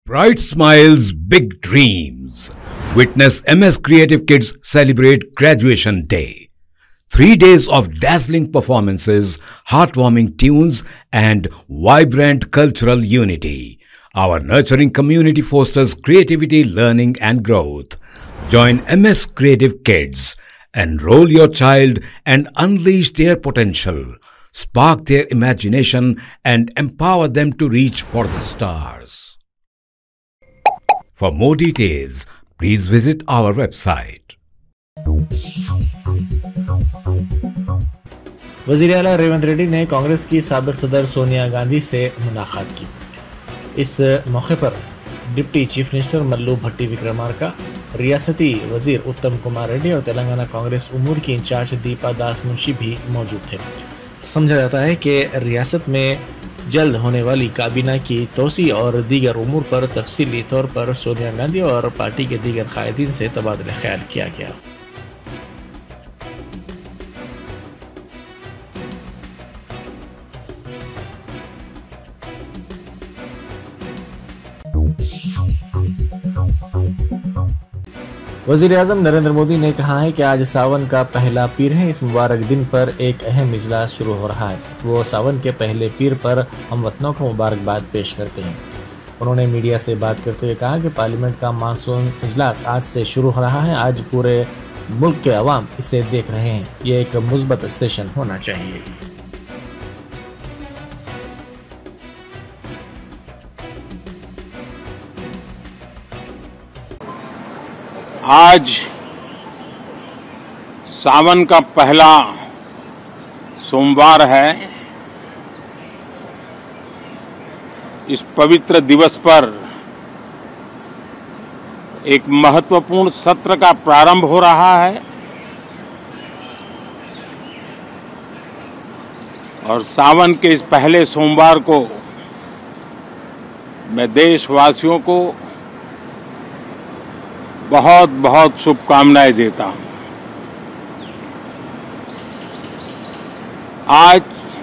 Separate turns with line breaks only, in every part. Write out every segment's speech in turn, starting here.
Bright smiles, big dreams. Witness MS Creative Kids celebrate Graduation Day. 3 days of dazzling performances, heartwarming tunes, and vibrant cultural unity. Our nurturing community fosters creativity, learning, and growth. Join MS Creative Kids. Enroll your child and unleash their potential. Spark their imagination and empower them to reach for the stars. For more details, please visit our website.
वज़ीर आला रेवंत रेड्डी ने कांग्रेस की साबिक़ सदर सोनिया गांधी से मुलाकात की। इस मौके पर deputy chief minister Mallu Bhatti Vikramarka, रियासती वजीर उत्तम कुमार रेड्डी और तेलंगाना कांग्रेस उमूर की इंचार्ज दीपा दास मुंशी भी मौजूद थे। समझा जाता है कि रियासत में जल्द होने वाली काबीना की तोसी और दीगर उमूर पर तफसीली तौर पर सोनिया गांधी और पार्टी के दीगर कायदीन से तबादला ख्याल किया गया। वज़ीर-ए-आज़म नरेंद्र मोदी ने कहा है कि आज सावन का पहला पीर है। इस मुबारक दिन पर एक अहम इजलास शुरू हो रहा है। वो सावन के पहले पीर पर हमवतनों को मुबारकबाद पेश करते हैं। उन्होंने मीडिया से बात करते हुए कहा कि पार्लियामेंट का मानसून इजलास आज से शुरू हो रहा है। आज पूरे मुल्क के अवाम इसे देख रहे हैं। ये एक मुस्बत सेशन होना चाहिए।
आज सावन का पहला सोमवार है। इस पवित्र दिवस पर एक महत्वपूर्ण सत्र का प्रारंभ हो रहा है और सावन के इस पहले सोमवार को मैं देशवासियों को बहुत बहुत शुभकामनाएं देता हूं। आज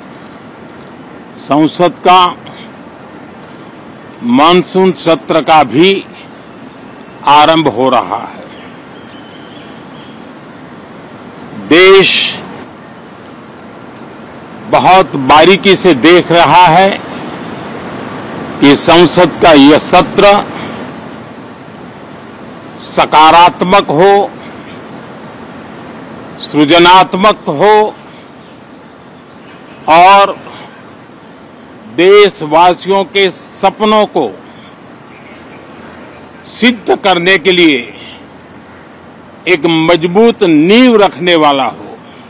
संसद का मानसून सत्र का भी आरंभ हो रहा है। देश बहुत बारीकी से देख रहा है कि संसद का यह सत्र सकारात्मक हो, सृजनात्मक हो और देशवासियों के सपनों को सिद्ध करने के लिए एक मजबूत नींव रखने वाला हो।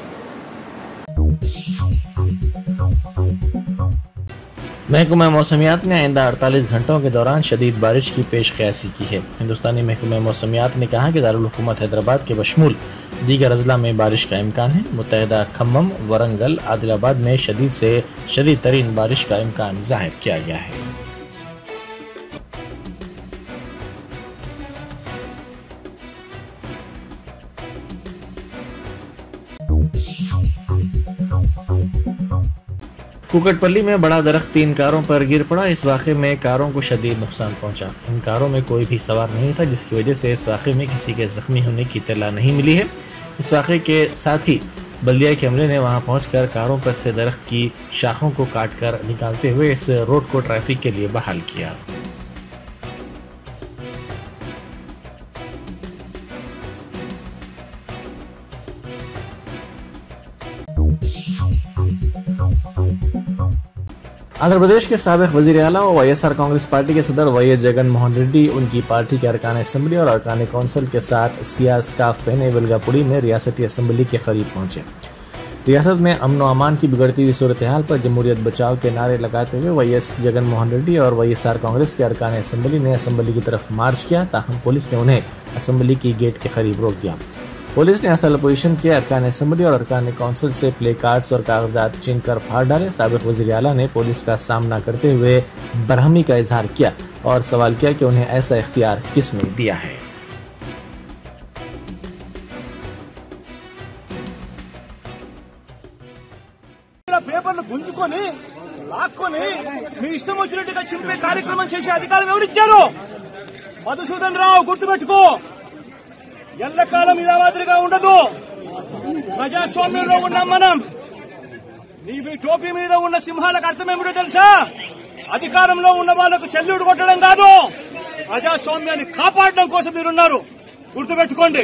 महकमा मौसमियात ने आइंदा 48 घंटों के दौरान शदीद बारिश की पेशकयासी की है। हिंदुस्तानी महकमा मौसमियात ने कहा कि दारुल हुकूमत हैदराबाद के बशमूल दीगर अजला में बारिश का इम्कान है। मुत्तहिदा खम्मम, वरंगल, आदिलाबाद में शदीद से शदीद तरीन बारिश का इम्कान जाहिर किया गया है। कुकटपल्ली में बड़ा दरख्त 3 कारों पर गिर पड़ा। इस वाक़े में कारों को शदीद नुकसान पहुंचा। इन कारों में कोई भी सवार नहीं था, जिसकी वजह से इस वाक़े में किसी के जख्मी होने की इत्तला नहीं मिली है। इस वाक़े के साथ ही बल्दिया के अमले ने वहां पहुंचकर कारों पर से दरख्त की शाखों को काटकर निकालते हुए इस रोड को ट्रैफिक के लिए बहाल किया। आंध्र प्रदेश के साबिक़ वज़ीर आला और वाईएसआर कांग्रेस पार्टी के सदर वाई एस जगन मोहन रेड्डी उनकी पार्टी के अरकान असम्बली और अरकान कौंसिल के साथ सियाह स्कार्फ पहने वेलगापुड़ी में रियासती असम्बली के करीब पहुंचे। रियासत में अमन व अमान की बिगड़ती हुई सूरत हाल पर जमहूरियत बचाओ के नारे लगाते हुए वाई एस जगन मोहन रेड्डी और वाईएसआर कांग्रेस के अरकान असम्बली ने असम्बली की तरफ मार्च किया, ताहम पुलिस ने उन्हें असम्बली की गेट के करीब रोक दिया। पुलिस ने असल अपोजिशन के अरकान असम्बली और अरकान कौंसिल से प्ले कार्ड्स और कागजात छीनकर फाड़ डाले। साबिक़ वज़ीर आला ने पुलिस का सामना करते हुए बरहमी का इजहार किया और सवाल किया कि उन्हें ऐसा इख्तियार किसने दिया है।
పేపర్లు గుంజుకొని లాక్కొని మీ ఇష్టం వచ్చినట్టుగా చింపే కార్యక్రమం చేసే అధికారం ఎవరిచ్చారు? మధుసూదన్ రావు, గుర్తుపెట్టుకో, ఎల్లకాలం ఇలా మాదిరిగా ఉండదు. ప్రజాస్వామ్యంలో ఉన్నాం మనం. నీ టోపీ మీద ఉన్న సింహాలకు అర్థమేమిటో తెలుసా? అధికారంలో ఉన్న వాళ్లకు సెల్యూట్ కొట్టడం కాదు, ప్రజాస్వామ్యాన్ని కాపాడడం కోసం మీరున్నారు. గుర్తుపెట్టుకోండి.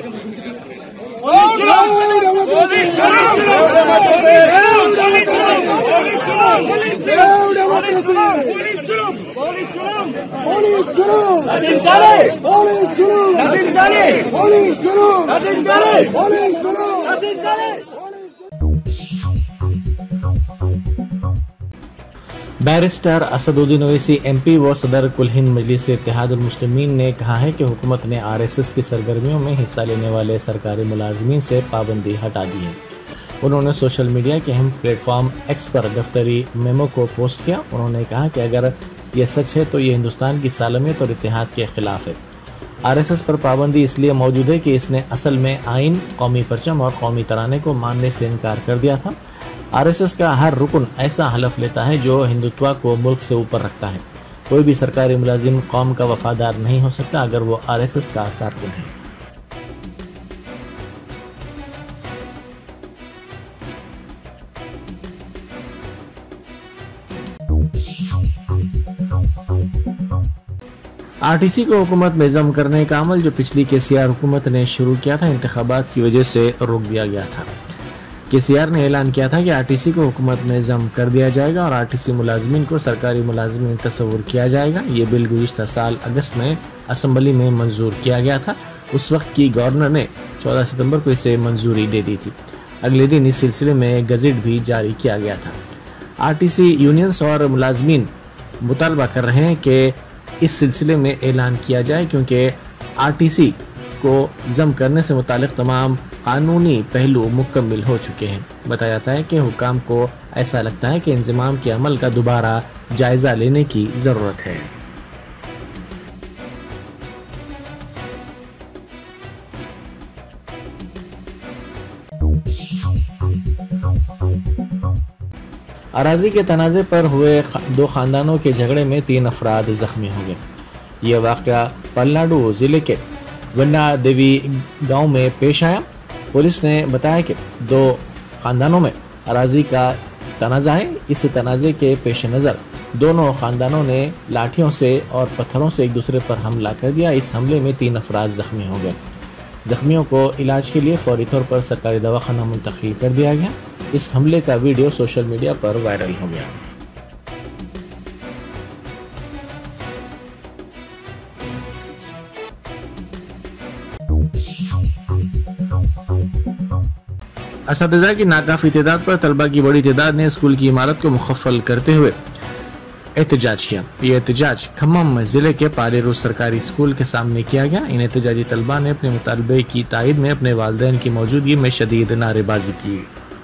बैरिस्टर असदुद्दीन ओवैसी एमपी व सदर कुल हिंद मजलिस इत्तेहादुल मुस्लिमीन ने कहा है कि हुकूमत ने आरएसएस की सरगर्मियों में हिस्सा लेने वाले सरकारी मुलाजमीन से पाबंदी हटा दी है। उन्होंने सोशल मीडिया के अहम प्लेटफॉर्म एक्स पर दफ्तरी मेमो को पोस्ट किया। उन्होंने कहा कि अगर ये सच है तो ये हिंदुस्तान की सालमियत और इत्तेहाद के खिलाफ है। आरएसएस पर पाबंदी इसलिए मौजूद है कि इसने असल में आइन, कौमी परचम और कौमी तराने को मानने से इनकार कर दिया था। आरएसएस का हर रुकन ऐसा हलफ लेता है जो हिंदुत्व को मुल्क से ऊपर रखता है। कोई भी सरकारी मुलाजिम कौम का वफादार नहीं हो सकता अगर वो आरएसएस का कारकुन है। आरटीसी को हुकूमत में जम करने का अमल जो पिछली केसीआर हुकूमत ने शुरू किया था, इंतखाबात की वजह से रोक दिया गया था। केसीआर ने ऐलान किया था कि आरटीसी को हुकूमत में जम कर दिया जाएगा और आरटीसी मुलाजमीन को सरकारी मुलाजमीन तस्वुर किया जाएगा। ये बिल गुज़िश्ता साल अगस्त में असम्बली में मंजूर किया गया था। उस वक्त की गवर्नर ने 14 सितंबर को इसे मंजूरी दे दी थी। अगले दिन इस सिलसिले में गज़ट भी जारी किया गया था। आरटीसी यूनियंस और मुलाजमीन मुतालबा कर रहे हैं कि इस सिलसिले में ऐलान किया जाए, क्योंकि आरटीसी को जम करने से मुतालिक तमाम कानूनी पहलू मुकम्मल हो चुके हैं। बताया जाता है कि हुकाम को ऐसा लगता है कि इंज़माम के अमल का दोबारा जायज़ा लेने की ज़रूरत है। अराजी के तनाज़े पर हुए 2 ख़ानदानों के झगड़े में 3 अफराद ज़ख्मी हो गए। ये वाक़या पलनाडु ज़िले के वन्ना देवी गांव में पेश आया। पुलिस ने बताया कि 2 ख़ानदानों में अराजी का तनाज़ा है। इस तनाज़े के पेश नज़र दोनों ख़ानदानों ने लाठियों से और पत्थरों से एक दूसरे पर हमला कर दिया। इस हमले में 3 अफराद ज़ख्मी हो गए। ज़ख्मियों को इलाज के लिए फौरी तौर पर सरकारी दवाखाना मुंतकिल कर दिया गया। इस हमले का वीडियो सोशल मीडिया पर वायरल हो गया। असातिज़ा की नाकाफी तादाद पर तलबा की बड़ी तादाद ने स्कूल की इमारत को मुखफ़्फ़ल करते हुए एहतजाज किया। ये एहतजाज खम्मम ज़िले के पालेरू सरकारी स्कूल के सामने किया गया। इन एहतजाजी तलबा ने अपने मुतालबे की तायद में अपने वालिदैन की मौजूदगी में शदीद नारेबाजी की।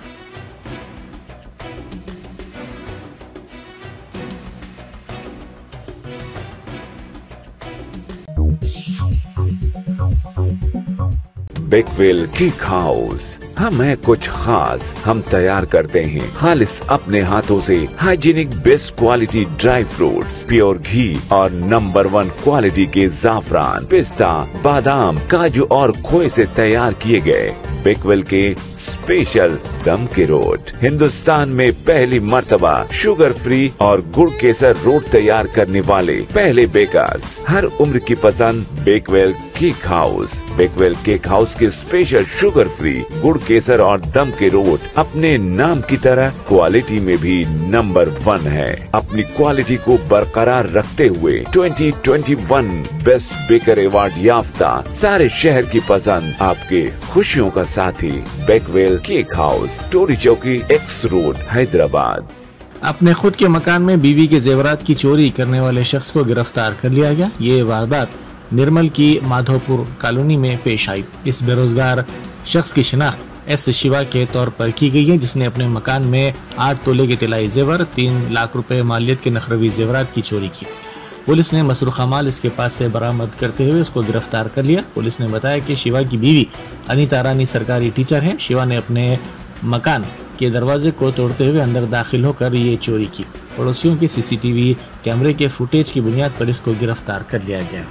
बेकवेल केक हाउस, हम है कुछ खास। हम तैयार करते हैं खालिस अपने हाथों से hygienic best quality dry fruits, pure ghee और नंबर 1 क्वालिटी के जाफरान, पिस्ता, बादाम, काजू और खोए से तैयार किए गए बेकवेल के स्पेशल दम के रोट। हिंदुस्तान में पहली मर्तबा शुगर फ्री और गुड़ केसर रोट तैयार करने वाले पहले बेकर्स। हर उम्र की पसंद Bakewell cake house. Bakewell cake house के स्पेशल शुगर फ्री गुड़ केसर और दम के रोट अपने नाम की तरह क्वालिटी में भी नंबर 1 है। अपनी क्वालिटी को बरकरार रखते हुए 2021 बेस्ट बेकर अवार्ड याफ्ता सारे शहर की पसंद, आपके खुशियों का साथी बेकवेल केक हाउस, टोरी चौकी, एक्स रोड, हैदराबाद।
अपने खुद के मकान में बीवी के जेवरात की चोरी करने वाले शख्स को गिरफ्तार कर लिया गया। ये वारदात निर्मल की माधोपुर कॉलोनी में पेश आई। इस बेरोजगार शख्स की शिनाख्त एस शिवा के तौर पर की गई है, जिसने अपने मकान में 8 तोले के तिलाई जेवर, 3 लाख रुपए मालियत के नखरवी जेवरात की चोरी की। पुलिस ने मसरूखा माल इसके पास से बरामद करते हुए उसको गिरफ्तार कर लिया। पुलिस ने बताया कि शिवा की बीवी अनीता रानी सरकारी टीचर है। शिवा ने अपने मकान के दरवाजे को तोड़ते हुए अंदर दाखिल होकर ये चोरी की। पड़ोसियों की सीसीटीवी कैमरे के फुटेज की बुनियाद पर इसको गिरफ्तार कर लिया गया।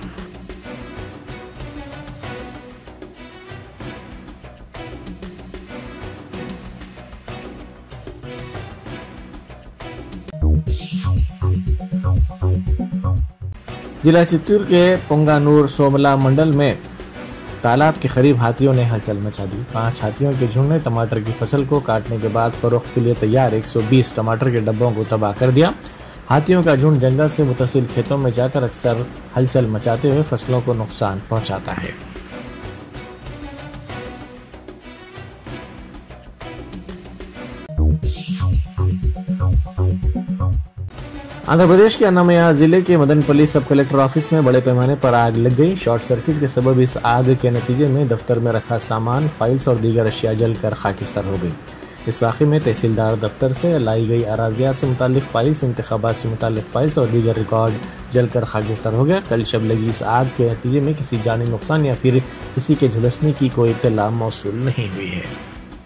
जिला चित्तूर के पुंगानूर सोमला मंडल में तालाब के करीब हाथियों ने हलचल मचा दी। 5 हाथियों के झुंड ने टमाटर की फसल को काटने के बाद फरोख्त के लिए तैयार 120 टमाटर के डब्बों को तबाह कर दिया। हाथियों का झुंड जंगल से मुतसिल खेतों में जाकर अक्सर हलचल मचाते हुए फसलों को नुकसान पहुंचाता है। आंध्र प्रदेश के अन्नामय्या जिले के मदनपल्ली सब कलेक्टर ऑफिस में बड़े पैमाने पर आग लग गई। शॉर्ट सर्किट के सबब इस आग के नतीजे में दफ्तर में रखा सामान, फाइल्स और दीगर अशिया जलकर खाकिस्तान हो गई। इस वाक़े में तहसीलदार दफ्तर से लाई गई अराजिया से मुतालिक फाइल्स, इंतखाबात से मुतालिक फाइल्स और दीगर रिकॉर्ड जलकर खाकिस्तान हो गया। कल शब लगी इस आग के नतीजे में किसी जानी नुकसान या फिर किसी के झुलसने की कोई इत्तला मौसूल नहीं हुई है।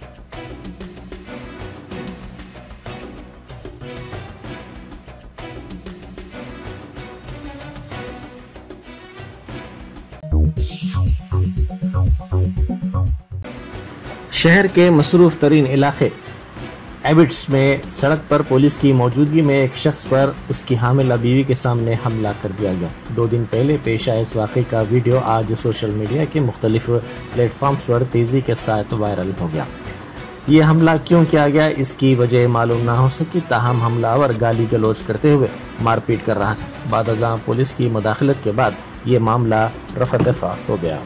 शहर के मसरूफ तरीन इलाके एबिट्स में सड़क पर पुलिस की मौजूदगी में एक शख्स पर उसकी हामिला बीवी के सामने हमला कर दिया गया। 2 दिन पहले पेश आए इस वाक़े का वीडियो आज सोशल मीडिया के मुख्तलिफ प्लेटफॉर्म्स पर तेज़ी के साथ वायरल हो गया। ये हमला क्यों किया गया इसकी वजह मालूम ना हो सकी, ताहम हमलावर गाली गलौज करते हुए मारपीट कर रहा था। बाद अज़ां पुलिस की मुदाखलत के बाद ये मामला रफ़ा दफ़ा हो गया।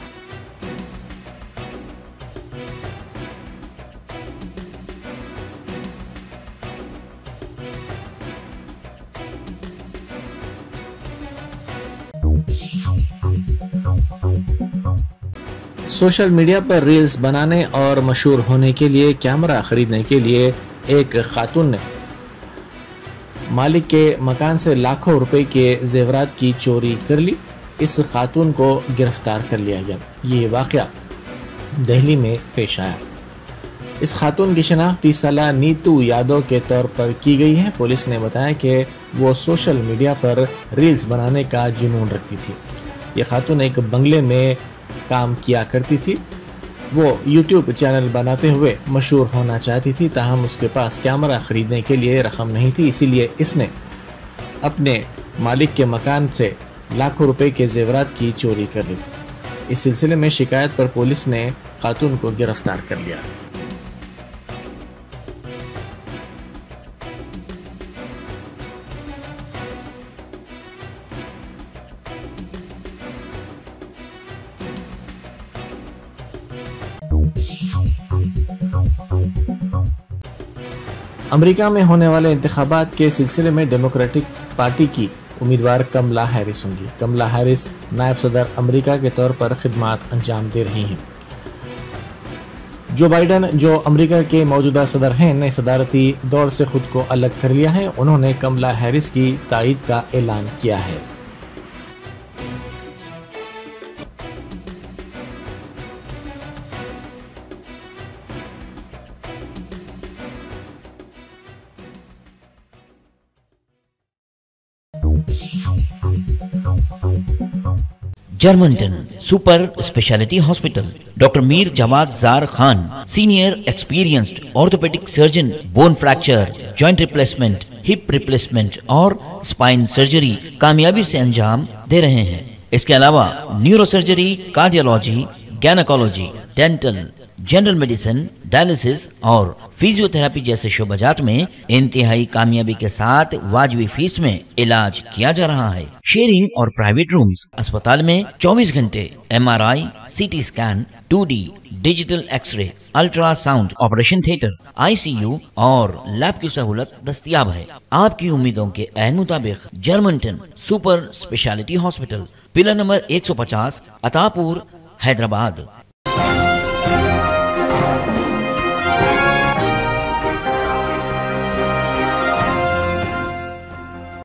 सोशल मीडिया पर रील्स बनाने और मशहूर होने के लिए कैमरा खरीदने के लिए एक खातून ने मालिक के मकान से लाखों रुपए के जेवरात की चोरी कर ली। इस खातून को गिरफ्तार कर लिया गया। ये वाक़या दिल्ली में पेश आया। इस खातून की शनाख्त 30 साला नीतू यादव के तौर पर की गई है। पुलिस ने बताया कि वो सोशल मीडिया पर रील्स बनाने का जुनून रखती थी। ये खातून एक बंगले में काम किया करती थी। वो YouTube चैनल बनाते हुए मशहूर होना चाहती थी, ताहम उसके पास कैमरा ख़रीदने के लिए रकम नहीं थी। इसीलिए इसने अपने मालिक के मकान से लाखों रुपए के जेवरात की चोरी कर ली। इस सिलसिले में शिकायत पर पुलिस ने खातून को गिरफ्तार कर लिया। अमेरिका में होने वाले इंतखाबात के सिलसिले में डेमोक्रेटिक पार्टी की उम्मीदवार कमला हैरिस होंगी। कमला हैरिस नायब सदर अमेरिका के तौर पर खिदमात अंजाम दे रही हैं। जो बाइडन, जो अमेरिका के मौजूदा सदर हैं, ने सदारती दौर से खुद को अलग कर लिया है। उन्होंने कमला हैरिस की तायीद का ऐलान किया है।
Germanten super speciality hospital, doctor Mir Jawad Zar Khan, senior experienced orthopedic surgeon, bone fracture, joint replacement, hip replacement और स्पाइन सर्जरी कामयाबी से अंजाम दे रहे हैं। इसके अलावा neuro surgery, cardiology, gynaecology, dental, general medicine, dialysis और फिजियोथेरेपी जैसे शोबाजात में इंतहाई कामयाबी के साथ वाजिबी फीस में इलाज किया जा रहा है। शेयरिंग और प्राइवेट रूम्स, अस्पताल में 24 घंटे MRI, CT scan, 2D digital x-ray, ultrasound, operation theatre, ICU और लैब की सहूलत दस्तयाब है। आपकी उम्मीदों के ऐन मुताबिक Germanten super speciality hospital, pillar number 150, Attapur, Hyderabad.